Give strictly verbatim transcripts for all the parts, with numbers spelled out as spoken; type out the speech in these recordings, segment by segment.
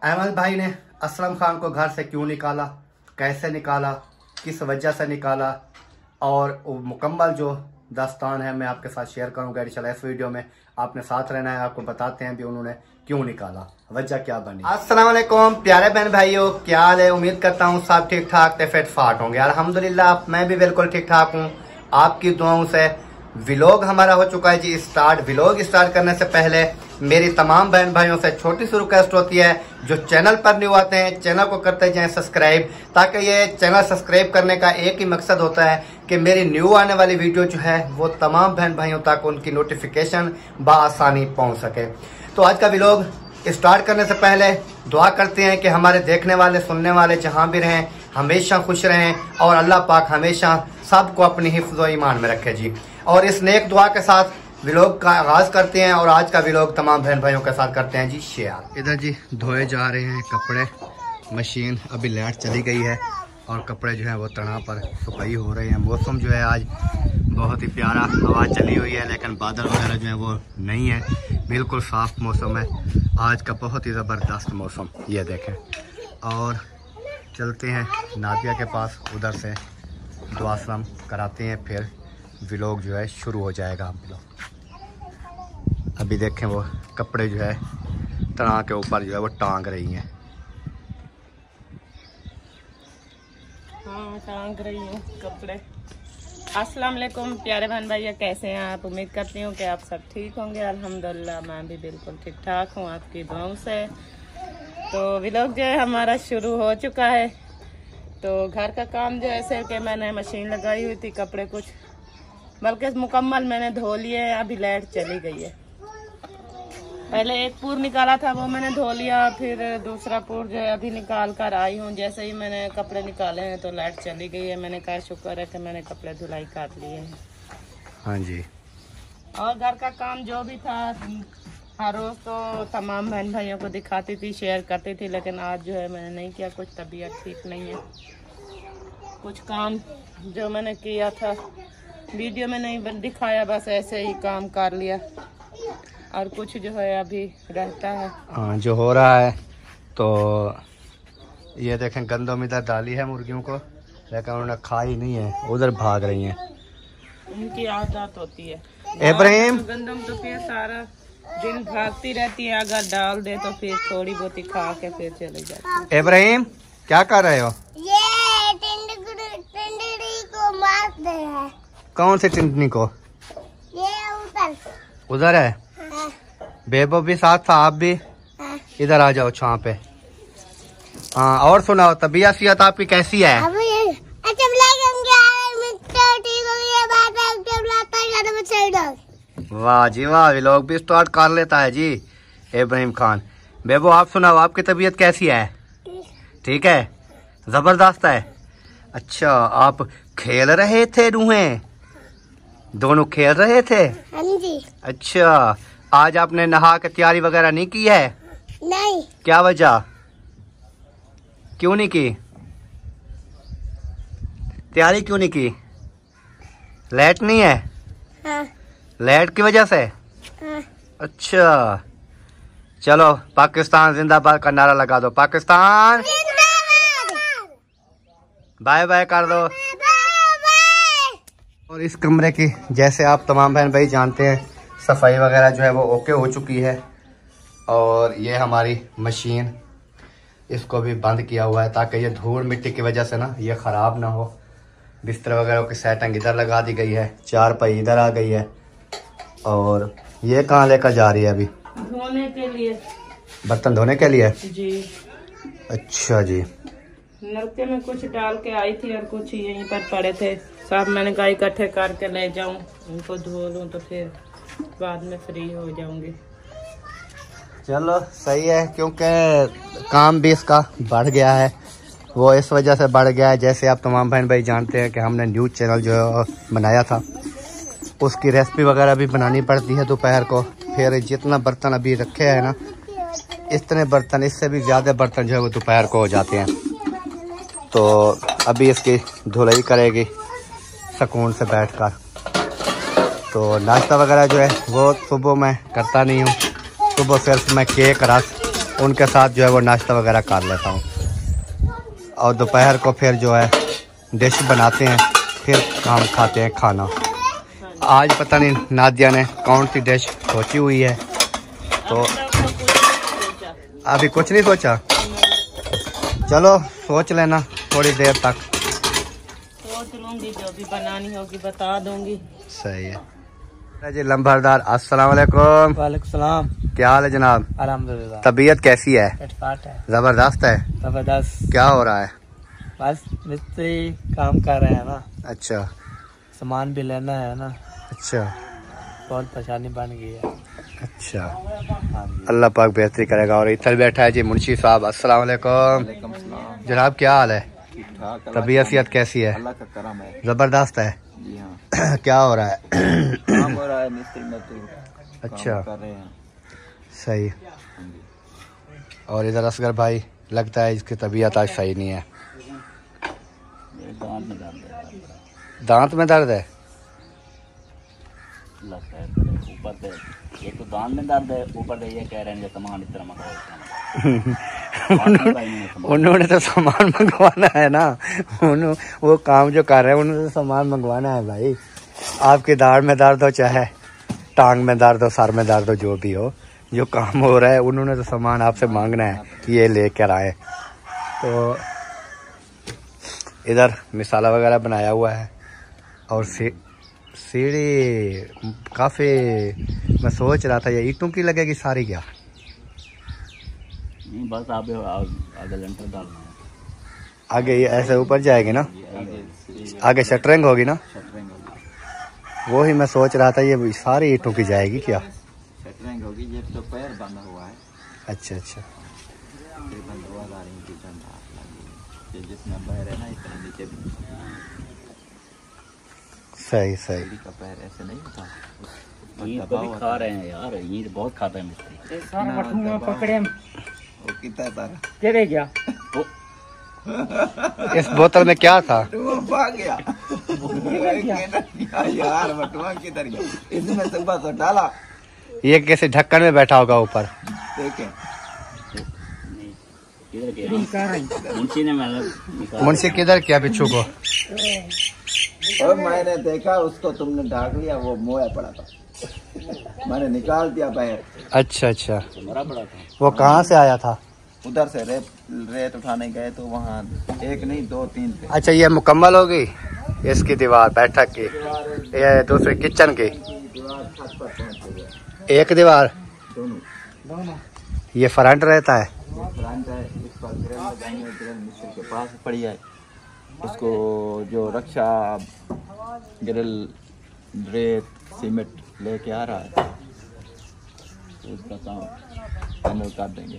अहमद भाई ने असलम खान को घर से क्यों निकाला, कैसे निकाला, किस वजह से निकाला और मुकम्मल जो दास्तान है मैं आपके साथ शेयर करूंगा इंशाल्लाह इस वीडियो में। आपने साथ रहना है, आपको बताते हैं भी उन्होंने क्यों निकाला, वजह क्या बनी। अस्सलाम वालेकुम प्यारे बहन भाइयों, क्या हाल है? उम्मीद करता हूँ सब ठीक ठाक ते फिट फाट होंगे। अल्हम्दुलिल्लाह मैं भी बिल्कुल ठीक ठाक हूँ, आपकी दुआओं से। व्लॉग हमारा हो चुका है जी स्टार्ट। व्लॉग स्टार्ट करने से पहले मेरी तमाम बहन भाइयों से छोटी सी रिक्वेस्ट होती है, जो चैनल पर न्यू आते हैं चैनल को करते जाएं सब्सक्राइब, ताकि ये चैनल सब्सक्राइब करने का एक ही मकसद होता है कि मेरी न्यू आने वाली वीडियो जो है वो तमाम बहन भाइयों तक उनकी नोटिफिकेशन बआसानी पहुंच सके। तो आज का व्लॉग स्टार्ट करने से पहले दुआ करते हैं कि हमारे देखने वाले सुनने वाले जहां भी रहें हमेशा खुश रहें और अल्लाह पाक हमेशा सबको अपनी हिफ्ज़ व ईमान में रखे जी। और इस नेक दुआ के साथ व्लॉग का आगाज करते हैं और आज का व्लॉग तमाम बहन भाइयों के साथ करते हैं जी शेयर। इधर जी धोए जा रहे हैं कपड़े, मशीन अभी लाइट चली गई है और कपड़े जो है वो तना पर सुखाई हो रहे हैं। मौसम जो है आज बहुत ही प्यारा, हवा चली हुई है लेकिन बादल वगैरह जो है वो नहीं है, बिल्कुल साफ मौसम है आज का, बहुत ही ज़बरदस्त मौसम। ये देखें और चलते हैं नादिया के पास, उधर से दुआ सलाम कराते हैं, फिर व्लॉग जो है शुरू हो जाएगा। हम लोग अभी देखें वो कपड़े जो है तना के ऊपर जो है वो टांग रही हैं। हाँ टांग रही हूँ कपड़े। अस्सलाम वालेकुम प्यारे बहन भैया, कैसे हैं आप? उम्मीद करती हूँ कि आप सब ठीक होंगे। अल्हम्दुलिल्लाह मैं भी बिल्कुल ठीक ठाक हूँ आपकी दुआओं से। तो व्लॉग जो है हमारा शुरू हो चुका है। तो घर का काम जो है सिर्फ कि मैंने मशीन लगाई हुई थी, कपड़े कुछ बल्कि मुकम्मल मैंने धो लिए हैं। अभी लाइट चली गई है। पहले एक पूर निकाला था वो मैंने धो लिया, फिर दूसरा पूर जो है अभी निकाल कर आई हूँ। जैसे ही मैंने कपड़े निकाले हैं तो लाइट चली गई है। मैंने कहा शुक्र है कि मैंने कपड़े धुलाई कर लिए हैं। हाँ जी। और घर का काम जो भी था हर रोज तो तमाम बहन भाइयों को दिखाती थी, शेयर करती थी, लेकिन आज जो है मैंने नहीं किया। कुछ तबीयत ठीक नहीं है, कुछ काम जो मैंने किया था वीडियो में नहीं दिखाया, बस ऐसे ही काम कर लिया। और कुछ जो है अभी रहता है। हाँ जो हो रहा है तो ये देखें गंदम इधर डाली है मुर्गियों को, लेकिन उन्होंने खाई नहीं है, उधर भाग रही हैं। उनकी आदत होती है। इब्राहिम गंदम तो फिर सारा दिन भागती रहती है, अगर डाल दे तो फिर थोड़ी बहुत ही खा के फिर चले जाती है। इब्राहिम क्या कर रहे हो? ये टिंडड़ी को मार दे है। कौन से टिंडनी को? ये उधर उधर है। हाँ। बेबो भी साथ था, आप भी हाँ। इधर आ जाओ छां पे। हाँ और सुनाओ, तबीयत सेहत आपकी कैसी है? वाह जी वाह, व्लॉग भी स्टार्ट कर लेता है जी इब्राहिम खान। बेबो आप सुनाओ, आपकी तबीयत कैसी है? ठीक है, जबरदस्त है। अच्छा आप खेल रहे थे रूहें, दोनों खेल रहे थे? हाँ जी। अच्छा आज आपने नहा के तैयारी वगैरह नहीं की है? नहीं। क्या वजह, क्यों नहीं की तैयारी, क्यों नहीं की? लाइट नहीं है? हाँ। लाइट की वजह से? हाँ। अच्छा चलो पाकिस्तान जिंदाबाद का नारा लगा दो, पाकिस्तान बाय बाय कर दो। और इस कमरे की जैसे आप तमाम बहन भाई जानते हैं सफाई वगैरह जो है वो ओके हो चुकी है। और ये हमारी मशीन, इसको भी बंद किया हुआ है ताकि ये धूल मिट्टी की वजह से ना ये ख़राब ना हो। बिस्तर वगैरह की सेटिंग इधर लगा दी गई है, चार पाई इधर आ गई है। और ये कहाँ लेकर जा रही है? अभी धोने के लिए, बर्तन धोने के लिए जी। अच्छा जी। नलके में कुछ डाल के आई थी और कुछ यहीं पर पड़े थे, सब मैंने कहा इकट्ठे करके ले जाऊं, उनको धो लूं तो फिर बाद में फ्री हो जाऊंगी। चलो सही है, क्योंकि काम भी इसका बढ़ गया है, वो इस वजह से बढ़ गया है। जैसे आप तमाम बहन भाई जानते हैं कि हमने न्यूज़ चैनल जो है बनाया था, उसकी रेसिपी वगैरह भी बनानी पड़ती है दोपहर को। फिर जितना बर्तन अभी रखे हैं ना, इतने बर्तन, इससे भी ज़्यादा बर्तन जो है वो दोपहर को हो जाते हैं। तो अभी इसकी धुलाई करेगी सुकून से बैठकर। तो नाश्ता वगैरह जो है वो सुबह मैं करता नहीं हूँ, सुबह सिर्फ मैं केक रस उनके साथ जो है वो नाश्ता वगैरह कर लेता हूँ। और दोपहर को फिर जो है डिश बनाते हैं, फिर हम खाते हैं खाना। आज पता नहीं नादिया ने कौन सी डिश सोची हुई है, तो अभी कुछ नहीं सोचा। चलो सोच लेना थोड़ी देर तक। सोच लूंगी, जो भी बनानी होगी बता दूंगी। सही है जी। लंबरदार अस्सलाम वालेकुम। वालेकुम सलाम। क्या हाल है जनाब? अल्हम्दुलिल्लाह। तबीयत कैसी है? फिटफाट है। जबरदस्त है। जबरदस्त। क्या हो रहा है? बस मिस्त्री काम कर रहे हैं ना। अच्छा। सामान भी लेना है ना। अच्छा। बहुत परेशानी बन गई है। अच्छा, अल्लाह पाक बेहतरी करेगा। और इधर बैठा है जी मुंशी साहब। अस्सलाम वालेकुम जनाब, क्या हाल है? तबीयत सेहत कैसी है? अल्लाह का करम है। जबरदस्त है। जी हाँ। क्या हो रहा है? काम हो रहा है, मिस्त्री मजदूर अच्छा कर रहे हैं। सही। और इधर असगर भाई लगता है इसकी तबीयत आज सही नहीं है। दांत में दर्द है। दांत में दर्द है? ऊपर से एक तो दांत में दर्द है, ऊपर से ये कह रहे हैं सामान इस तरह मंगाओ। उन्होंने तो सामान मंगवाना है ना, उन्होंने वो काम जो कर रहे हैं उन्होंने तो सामान मंगवाना है भाई। आपकी दाढ़ में दर्द हो, चाहे टांग में दर्द हो, सर में दर्द हो, जो भी हो, जो काम हो रहा है उन्होंने तो सामान आपसे मांगना है कि ये लेकर आए। तो इधर मिसाला वगैरह बनाया हुआ है। और सीढ़ी काफ़ी, मैं सोच रहा था ये ईंटों की लगेगी सारी क्या? नहीं, बस आप आगे लेंटर डालना है। आगे ये ऐसे ऊपर जाएगी ना, आगे शटरिंग होगी ना। वो ही मैं सोच रहा था ये सारी ईंटों की जाएगी क्या? शटरिंग होगी, ये तो पैर बंधा हुआ है। अच्छा अच्छा। जिसमें पैर है ना इतना नीचे सही सही। का पैर ऐसे नहीं होता। ईंट को भी खा रहे हैं यार, ईंट बहुत खाता है मिस्त्री। सारा बटुआ पकड़े वो कितना तारा तेरे गया। इस बोतल में क्या था? वो भाग गया यार, बटुआ किधर गया? इसमें से बस डाला। ये कैसे ढक्कन में बैठा होगा ऊपर? देखे मुंशी ने मुंशी किधर किया बिच्छू को? और मैंने देखा उसको, तुमने ढाक लिया, वो मोया पड़ा था, मैंने निकाल दिया बाहर। अच्छा अच्छा। मरा पड़ा था। वो कहाँ से आया था? उधर से रेत रेत उठाने गए तो वहाँ एक नहीं दो तीन थे। अच्छा, ये मुकम्मल हो गई इसकी दीवार बैठक की, ये दूसरी किचन की दीवार छत पर पहुँच गया। एक दीवार दोनों दोनों ये फ्रंट रहता है। फ्रंट है, इस पर ग्रिल लगाएंगे, ग्रिल मिस्त्री के पास पड़ी है। उसको जो रक्षा ग्रिल रेत सीमेंट लेके आ रहा है, तो उसका काम फाइनल कर देंगे।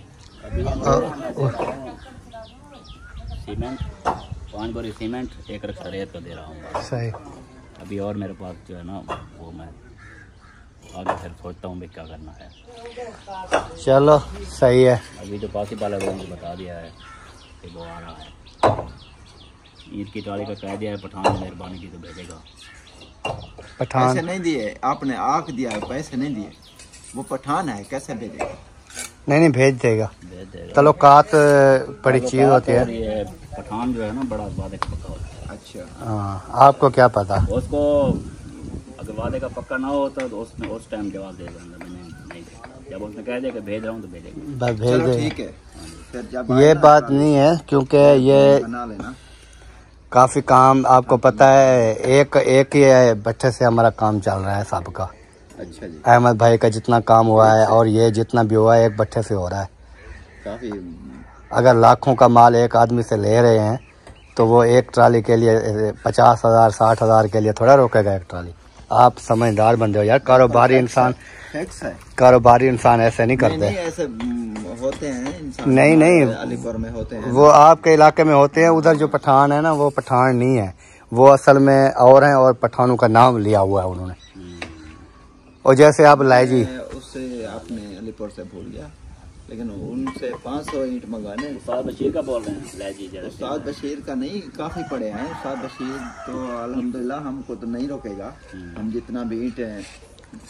सीमेंट पाँच बोरी सीमेंट, एक रक्षा रेत का दे रहा हूँ सही। अभी और मेरे पास जो है ना, वो मैं आगे फिर सोचता हूँ भी क्या करना है। चलो सही है। अभी जो पासी वाला मुझे बता दिया है कि वो आ रहा है, ईद की ट्राली का कह दिया है, पठान ने मेहरबानी की तो भेजेगा। पठान पैसे नहीं दिए आपने, आख दिया है, पैसे नहीं दिए। वो पठान है, कैसे भेजेगा? नहीं नहीं भेज देगा। भेज देगा। तल्लुकात बड़ी चीज होती है। ये पठान जो है ना, बड़ा वादे का पक्का होता है। अच्छा, हाँ, आपको क्या पता? उसको अगर वादे का पक्का ना होता तो उसने उस टाइम जवाब दे देगा, मैंने नहीं देखा। जब उसने कह दिया कि भेज रहा हूँ तो भेजेगा। बस भेज दे। ठीक है, फिर जब ये बात नहीं है, क्योंकि ये बना लेना। काफी काम आपको पता है, एक एक ही बच्चे से हमारा काम चल रहा है सबका। अच्छा जी। अहमद भाई का जितना काम हुआ है और ये जितना भी हुआ है एक भट्टे से हो रहा है। काफी अगर लाखों का माल एक आदमी से ले रहे हैं तो वो एक ट्राली के लिए पचास हजार साठ हजार के लिए थोड़ा रोकेगा एक ट्राली। आप समझदार बंदे हो यार, कारोबारी इंसान फिक्स है। कारोबारी इंसान ऐसे नहीं करते। नहीं, नहीं ऐसे होते हैं इंसान। नहीं नहीं, अलीपुर में होते हैं। वो आपके इलाके में होते हैं, उधर जो पठान है ना वो पठान नहीं है, वो असल में और हैं और पठानों का नाम लिया हुआ है उन्होंने। और जैसे आप लाए जी, उससे आपने अलीपुर से भूल गया, लेकिन उनसे पाँच सौ ईंट मंगवाने। उस्ताद बशीर का बोल रहे हैं, लाए जी जरा। उस्ताद बशीर का नहीं, काफी पड़े हैं। उस्ताद बशीर तो अल्हम्दुलिल्लाह हमको तो नहीं रोकेगा। हम जितना भी ईंट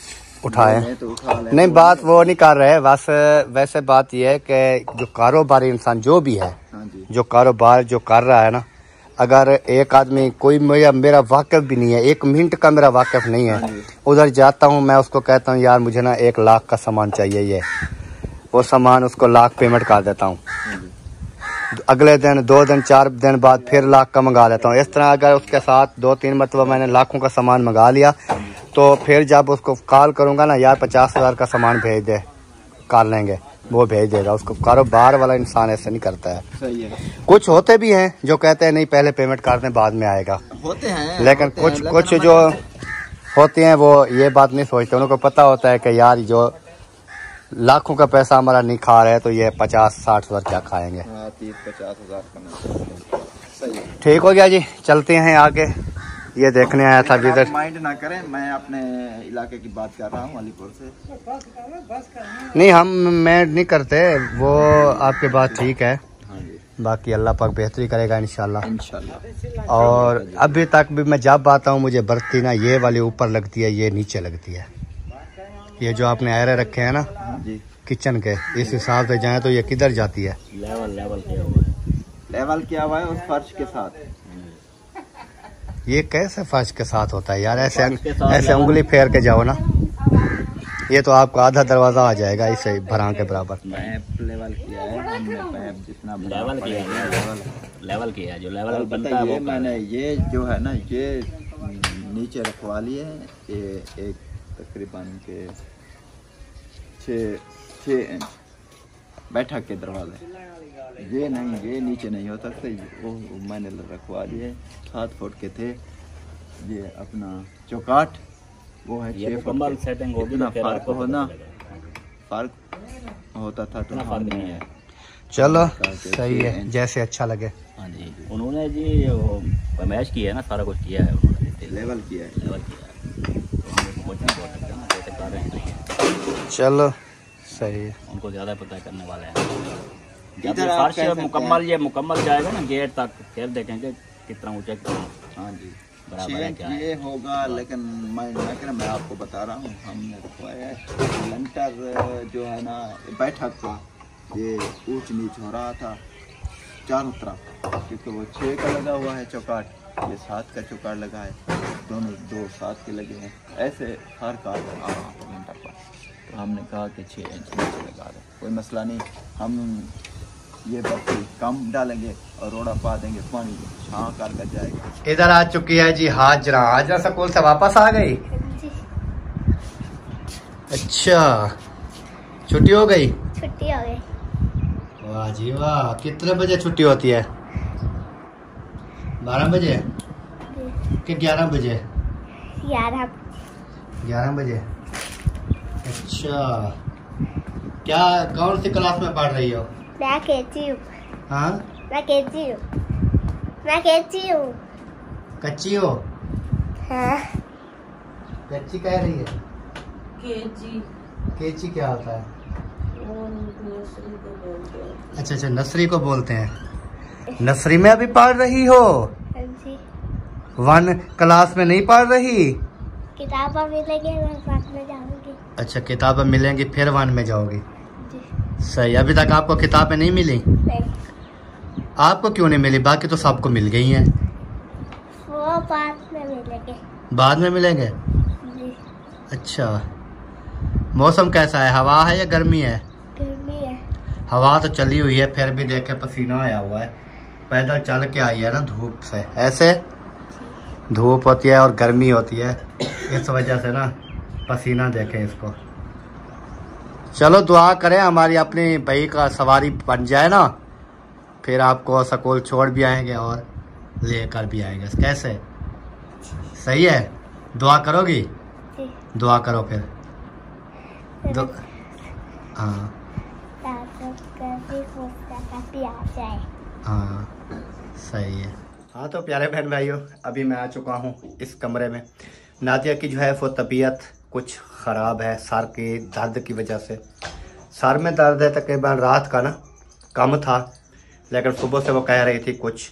उठाए। तो उठा ले। नहीं, बात वो नहीं कर रहे, बस वैसे बात यह है कि जो कारोबारी इंसान जो भी है, हाँ जी। जो कारोबार जो कर रहा है ना, अगर एक आदमी कोई मेरा मेरा वाकिफ भी नहीं है, एक मिनट का मेरा वाकिफ नहीं है, उधर जाता हूँ मैं उसको कहता हूँ यार मुझे ना एक लाख का सामान चाहिए, ये वो सामान उसको लाख पेमेंट कर देता हूँ, अगले दिन दो दिन चार दिन बाद फिर लाख का मंगा लेता हूँ। इस तरह अगर उसके साथ दो तीन मतलब मैंने लाखों का सामान मंगा लिया तो फिर जब उसको कॉल करूँगा ना यार पचास हज़ार का सामान भेज दे, कर लेंगे, वो भेज देगा। उसको कारोबार वाला इंसान ऐसे नहीं करता है। सही है। कुछ होते भी हैं जो कहते हैं नहीं पहले पेमेंट कर दें बाद में आएगा, होते हैं, लेकिन होते कुछ हैं, कुछ लेकिन जो होते हैं वो ये बात नहीं सोचते। उनको पता होता है कि यार जो लाखों का पैसा हमारा नहीं खा रहे तो ये पचास साठ हज़ार क्या खाएंगे। हाँ, तीस पचास हजार का। सही है। ठीक हो गया जी, चलते हैं आगे। ये देखने आया था इधर। माइंड ना करें, मैं अपने इलाके की बात कर रहा हूँ, अलीपुर से। नहीं, हम मैं नहीं करते, वो आपकी बात ठीक है। हाँ जी। बाकी अल्लाह पाक बेहतरी करेगा इंशाल्लाह। इंशाल्लाह। और अभी तक भी मैं जब आता हूँ मुझे बर्ती ना ये वाली ऊपर लगती है, ये नीचे लगती है। ये जो आपने आयरे रखे हैं ना जी किचन के, इस हिसाब से जाए तो ये किधर जाती है? लेवल लेवल किया हुआ है। लेवल किया हुआ है उस फर्श के साथ। ये कैसे फर्श के साथ होता है यार? ऐसे फर्श के साथ ऐसे लेवल। उंगली फेर के जाओ ना, ये तो आपको आधा दरवाजा आ जाएगा इसे भरा के बराबर। पैप लेवल किया है हमने, पैप जितना लेवल किया है, लेवल लेवल किया है, जो लेवल और बनता है बताइए वो मैंने ये जो है ना ये नीचे रखवा लिए हैं, ये एक तकरीबन के छः छः इंच बैठक के दरवाजे। ये नहीं, ये नीचे नहीं हो सकते, वो मैंने रखवा लिए, सात फुट के थे। ये अपना चौकाट वो है ये छः फुट मुकम्मल के। सेटिंग होगी इतना तो फिर फर्क आपको हो ना, पता चलेगा। फर्क होता था तो इतना फर्क नहीं है। चलो सही है, जैसे अच्छा लगे। हाँ जी, उन्होंने जी वो फरमाइश की है ना, सारा कुछ किया है उन्होंने, लेवल किया है। लेवल किया है, तो हम कुछ नहीं बोल सकते ना, जैसे कर रहे हैं नहीं है। चलो सही है। उनको ज़्यादा पता करने वाले हैं। जब इधर ये आप फर्श कह सकते मुकम्मल ये मुकम्मल जाएगा ना गेट तक, फिर देखेंगे कितना ऊंचा कितना हाँ जी, बराबर है क्या है। ये होगा, लेकिन मैं मैं कह मैं आपको बता रहा हूँ, हमने रखवाया है लेंटर जो है ना बैठक का, ये ऊंच नीच हो रहा था चारों तरफ, क्योंकि वो छः का लगा हुआ है चौकाट, ये सात का चौकाट लगा है, दोनों दो सात के लगे हैं, ऐसे हर कार आ रहा था लेंटर पर। तो हमने कहा कि छः इंच नीचे लगा दो, कोई मसला नहीं, हम ये बत्ती कम डालेंगे और रोड़ा पा देंगे, पानी छाँ कर कर जाएगा। इधर आ चुकी है जी हाजरा। हाजरा स्कूल से वापस आ गई? अच्छा, छुट्टी हो गई? छुट्टी हो गई। वाह जी वाह। कितने बजे छुट्टी होती है? बारह बजे कि ग्यारह बजे? ग्यारह। ग्यारह बजे। अच्छा, क्या कौन सी क्लास में पढ़ रही हो? मैं कहती हूँ। हाँ, मैं कहती हूँ। मैं कहती हूँ। कच्ची हो? हाँ। कच्ची कह रही है? केजी केची क्या होता है? वो नर्सरी को बोलते हैं। अच्छा अच्छा, नर्सरी को बोलते हैं। नर्सरी में अभी पढ़ रही हो? हाँ जी। वन क्लास में नहीं पढ़ रही? किताबें मिलेंगे, मैं साथ में जाऊंगी। अच्छा, किताबें मिलेंगी फिर वन में जाओगी। जी। सही। अभी तक आपको किताबें नहीं मिली? नहीं, आपको क्यों नहीं मिली? बाकी तो सबको मिल गई हैं। वो बाद में मिलेंगे। बाद में मिलेंगे? जी। अच्छा, मौसम कैसा है? हवा है या गर्मी है? गर्मी है। हवा तो चली हुई है, फिर भी देखे पसीना आया हुआ है। पैदल चल के आई है ना धूप से, ऐसे धूप होती है और गर्मी होती है, इस वजह से ना पसीना देखे इसको। चलो दुआ करें हमारी अपनी भाई का सवारी बन जाए ना, फिर आपको स्कूल छोड़ भी आएंगे और लेकर भी आएंगे। कैसे? सही है? दुआ करोगी? जी। दुआ करो फिर। दो हाँ कभी आ जाए। हाँ सही है। हाँ तो प्यारे बहन भाइयों, अभी मैं आ चुका हूँ इस कमरे में। नादिया की जो है वो तबीयत कुछ ख़राब है, सर के दर्द की वजह से। सर में दर्द है तकरीबन रात का ना कम था, लेकिन सुबह से वो कह रही थी कुछ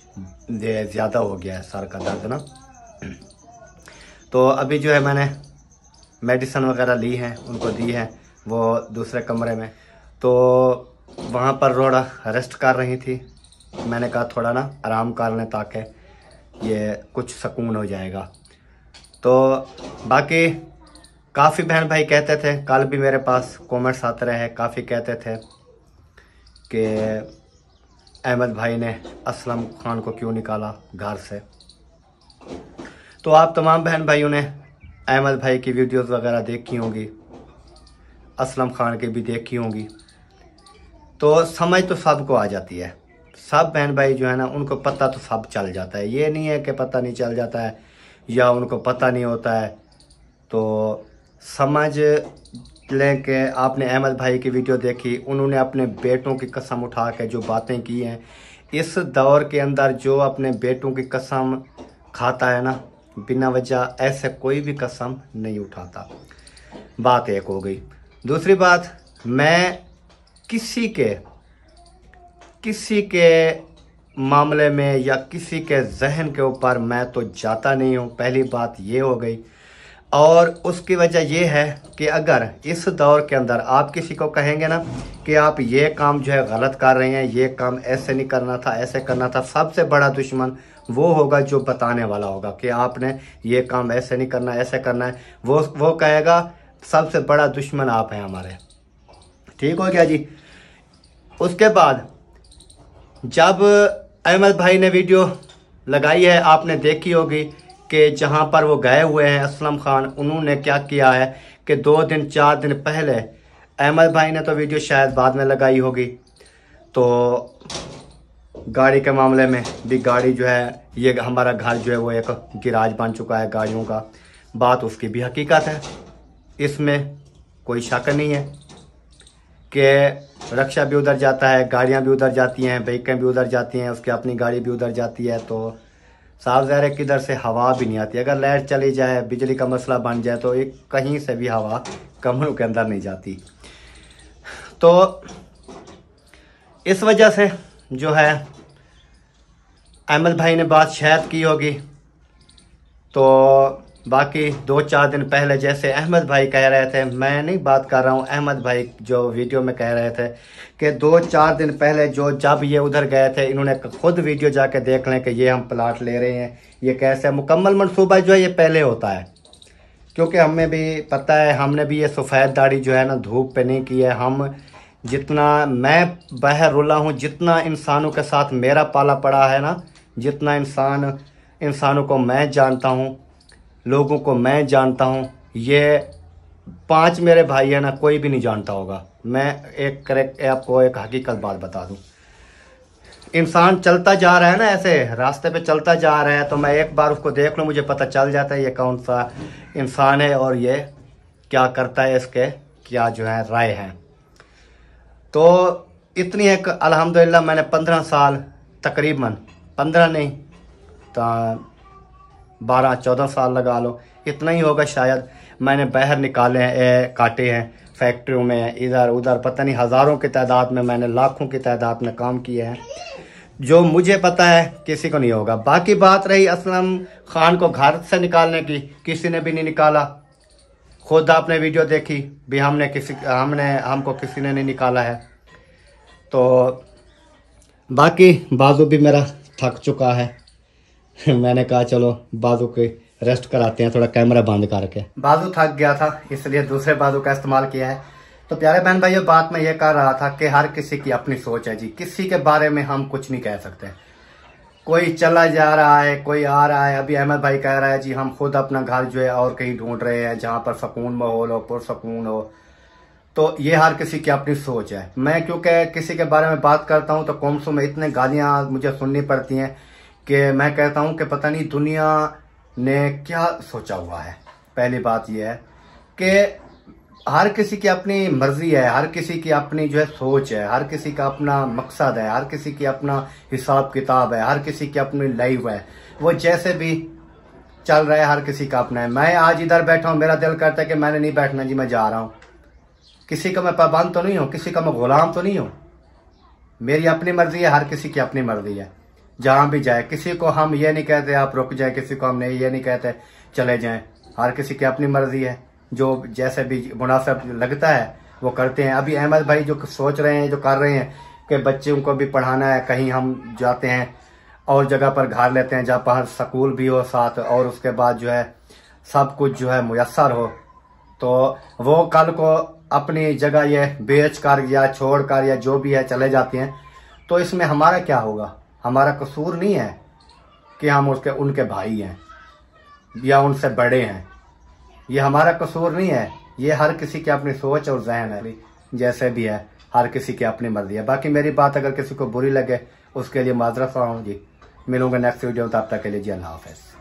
ज़्यादा हो गया है सर का दर्द ना। तो अभी जो है मैंने मेडिसिन वगैरह ली हैं, उनको दी है वो दूसरे कमरे में, तो वहाँ पर थोड़ा रेस्ट कर रही थी। मैंने कहा थोड़ा ना आराम कर लें ताकि ये कुछ सुकून हो जाएगा। तो बाकी काफ़ी बहन भाई कहते थे, कल भी मेरे पास कमेंट्स आते रहे, काफ़ी कहते थे कि अहमद भाई ने असलम खान को क्यों निकाला घर से। तो आप तमाम बहन भाइयों ने अहमद भाई की वीडियोस वगैरह देखी होंगी, असलम खान की भी देखी होंगी, तो समझ तो सबको आ जाती है। सब बहन भाई जो है ना, उनको पता तो सब चल जाता है। ये नहीं है कि पता नहीं चल जाता है या उनको पता नहीं होता है। तो समझ लें कि आपने अहमद भाई की वीडियो देखी, उन्होंने अपने बेटों की कसम उठा के जो बातें की हैं, इस दौर के अंदर जो अपने बेटों की कसम खाता है ना बिना वजह, ऐसे कोई भी कसम नहीं उठाता। बात एक हो गई। दूसरी बात, मैं किसी के किसी के मामले में या किसी के जहन के ऊपर मैं तो जाता नहीं हूँ, पहली बात ये हो गई। और उसकी वजह ये है कि अगर इस दौर के अंदर आप किसी को कहेंगे ना कि आप ये काम जो है गलत कर रहे हैं, ये काम ऐसे नहीं करना था, ऐसे करना था, सबसे बड़ा दुश्मन वो होगा जो बताने वाला होगा कि आपने ये काम ऐसे नहीं करना, ऐसे करना है। वो वो कहेगा सबसे बड़ा दुश्मन आप हैं हमारे। ठीक हो गया जी। उसके बाद जब अहमद भाई ने वीडियो लगाई है, आपने देखी होगी कि जहां पर वो गए हुए हैं असलम खान, उन्होंने क्या किया है कि दो दिन चार दिन पहले, अहमद भाई ने तो वीडियो शायद बाद में लगाई होगी, तो गाड़ी के मामले में भी, गाड़ी जो है, ये हमारा घर जो है वो एक गिराज बन चुका है गाड़ियों का, बात उसकी भी हकीकत है, इसमें कोई शक नहीं है कि रक्षा भी उधर जाता है, गाड़ियां भी उधर जाती हैं, बाइकें भी उधर जाती हैं, उसकी अपनी गाड़ी भी उधर जाती है। तो साफ ज़ाहिर है कि इधर से हवा भी नहीं आती। अगर लाइट चली जाए, बिजली का मसला बन जाए, तो एक कहीं से भी हवा कमरों के अंदर नहीं जाती। तो इस वजह से जो है अहमद भाई ने बात शायद की होगी। तो बाकी दो चार दिन पहले जैसे अहमद भाई कह रहे थे, मैं नहीं बात कर रहा हूँ, अहमद भाई जो वीडियो में कह रहे थे कि दो चार दिन पहले जो जब ये उधर गए थे, इन्होंने खुद वीडियो जाके देख लें कि ये हम प्लाट ले रहे हैं, ये कैसे मुकम्मल मनसूबा जो है ये पहले होता है। क्योंकि हमें भी पता है, हमने भी ये सफ़ेद दाढ़ी जो है ना धूप पे नहीं की है। हम जितना मैं बाहर रुला हूँ, जितना इंसानों के साथ मेरा पाला पड़ा है ना, जितना इंसान इंसानों को मैं जानता हूँ, लोगों को मैं जानता हूँ, ये पांच मेरे भाई हैं ना, कोई भी नहीं जानता होगा। मैं एक करेक्ट आपको एक हकीकत बात बता दूँ, इंसान चलता जा रहा है ना, ऐसे रास्ते पे चलता जा रहा है, तो मैं एक बार उसको देख लूँ, मुझे पता चल जाता है ये कौन सा इंसान है और ये क्या करता है, इसके क्या जो है राय है। तो इतनी एक अल्हम्दुलिल्लाह मैंने पंद्रह साल तकरीबन, पंद्रह नहीं तो बारह चौदह साल लगा लो, इतना ही होगा शायद, मैंने बाहर निकाले हैं, काटे हैं फैक्ट्रियों में, इधर उधर, पता नहीं हज़ारों की तादाद में, मैंने लाखों की तादाद में काम किए हैं। जो मुझे पता है किसी को नहीं होगा। बाकी बात रही असलम खान को घर से निकालने की, किसी ने भी नहीं निकाला। खुद आपने वीडियो देखी भी, हमने किसी हमने हमको किसी ने नहीं निकाला है। तो बाकी बाजू भी मेरा थक चुका है मैंने कहा चलो बाजू के रेस्ट कराते हैं, थोड़ा कैमरा बंद करके। बाजू थक गया था इसलिए दूसरे बाजू का इस्तेमाल किया है। तो प्यारे बहन भाइयों, बात मैं ये कर रहा था कि हर किसी की अपनी सोच है जी, किसी के बारे में हम कुछ नहीं कह सकते। कोई चला जा रहा है, कोई आ रहा है। अभी अहमद भाई कह रहा है जी हम खुद अपना घर जो है और कहीं ढूंढ रहे हैं जहां पर सुकून माहौल हो, पुरसकून हो। तो ये हर किसी की अपनी सोच है। मैं क्योंकि किसी के बारे में बात करता हूँ तो कॉम्सों में इतने गालियां मुझे सुननी पड़ती हैं कि मैं कहता हूँ कि पता नहीं दुनिया ने क्या सोचा हुआ है। पहली बात यह है कि हर किसी की अपनी मर्जी है, हर किसी की अपनी जो है सोच है, हर किसी का अपना मकसद है, हर किसी की अपना हिसाब किताब है, हर किसी की अपनी लाइफ है। वो जैसे भी चल रहा है हर किसी का अपना है। मैं आज इधर बैठा हूँ, मेरा दिल करता है कि मैंने नहीं बैठना जी, मैं जा रहा हूँ। किसी का मैं पाबंद तो नहीं हूँ, किसी का मैं गुलाम तो नहीं हूँ। मेरी अपनी मर्जी है, हर किसी की अपनी मर्जी है। जहां भी जाए, किसी को हम ये नहीं कहते आप रुक जाए, किसी को हम नहीं ये नहीं कहते चले जाएं। हर किसी की अपनी मर्जी है। जो जैसे भी मुनासिब लगता है वो करते हैं। अभी अहमद भाई जो सोच रहे हैं, जो कर रहे हैं कि बच्चों को भी पढ़ाना है, कहीं हम जाते हैं और जगह पर घर लेते हैं जहाँ पर स्कूल भी हो साथ, और उसके बाद जो है सब कुछ जो है मुयस्सर हो, तो वो कल को अपनी जगह ये बेच कर या छोड़ कर या जो भी है चले जाते हैं, तो इसमें हमारा क्या होगा? हमारा कसूर नहीं है कि हम उसके उनके भाई हैं या उनसे बड़े हैं, ये हमारा कसूर नहीं है। ये हर किसी की अपनी सोच और जहन है, जैसे भी है हर किसी की अपनी मर्जी है। बाकी मेरी बात अगर किसी को बुरी लगे उसके लिए माजरत चाहूँ जी। मिलूंगा नेक्स्ट वीडियो में, तब तक के लिए जी अल्लाह हाफ़िज़।